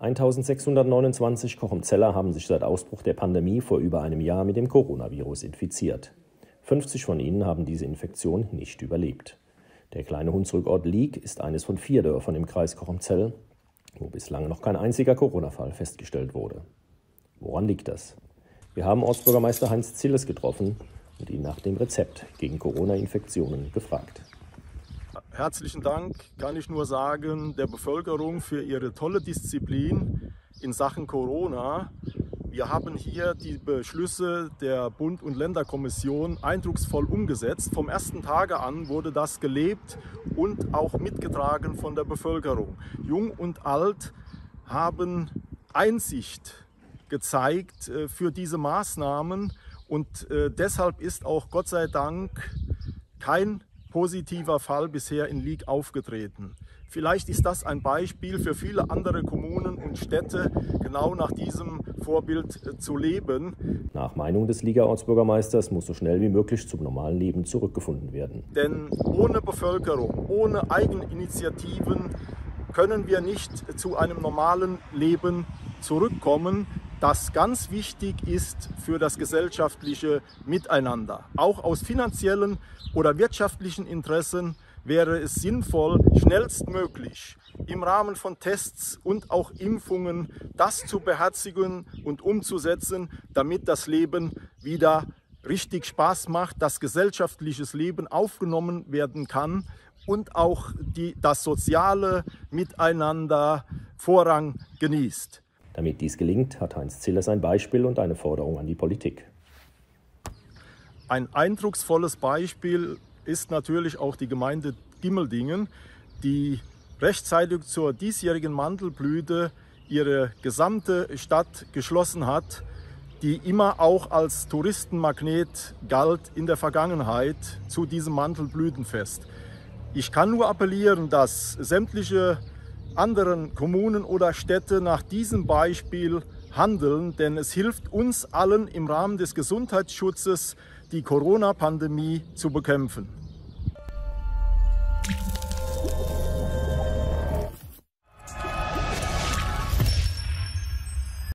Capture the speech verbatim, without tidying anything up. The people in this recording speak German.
eintausendsechshundertneunundzwanzig Kochumzeller haben sich seit Ausbruch der Pandemie vor über einem Jahr mit dem Coronavirus infiziert. fünfzig von ihnen haben diese Infektion nicht überlebt. Der kleine Hunsrückort Liek ist eines von vier Dörfern im Kreis Kochumzell, wo bislang noch kein einziger Corona-Fall festgestellt wurde. Woran liegt das? Wir haben Ortsbürgermeister Heinz Zilles getroffen und ihn nach dem Rezept gegen Corona-Infektionen gefragt. Herzlichen Dank kann ich nur sagen der Bevölkerung für ihre tolle Disziplin in Sachen Corona. Wir haben hier die Beschlüsse der Bund- und Länderkommission eindrucksvoll umgesetzt. Vom ersten Tage an wurde das gelebt und auch mitgetragen von der Bevölkerung. Jung und alt haben Einsicht gezeigt für diese Maßnahmen und deshalb ist auch Gott sei Dank kein positiver Fall bisher in Liek aufgetreten. Vielleicht ist das ein Beispiel für viele andere Kommunen und Städte, genau nach diesem Vorbild zu leben. Nach Meinung des Lieger Ortsbürgermeisters muss so schnell wie möglich zum normalen Leben zurückgefunden werden. Denn ohne Bevölkerung, ohne Eigeninitiativen können wir nicht zu einem normalen Leben zurückkommen, das ganz wichtig ist für das gesellschaftliche Miteinander. Auch aus finanziellen oder wirtschaftlichen Interessen wäre es sinnvoll, schnellstmöglich im Rahmen von Tests und auch Impfungen das zu beherzigen und umzusetzen, damit das Leben wieder richtig Spaß macht, dass gesellschaftliches Leben aufgenommen werden kann und auch die, das soziale Miteinander Vorrang genießt. Damit dies gelingt, hat Heinz Zilles ein Beispiel und eine Forderung an die Politik. Ein eindrucksvolles Beispiel ist natürlich auch die Gemeinde Gimmeldingen, die rechtzeitig zur diesjährigen Mandelblüte ihre gesamte Stadt geschlossen hat, die immer auch als Touristenmagnet galt in der Vergangenheit zu diesem Mandelblütenfest. Ich kann nur appellieren, dass sämtliche anderen Kommunen oder Städte nach diesem Beispiel handeln, denn es hilft uns allen im Rahmen des Gesundheitsschutzes, die Corona-Pandemie zu bekämpfen.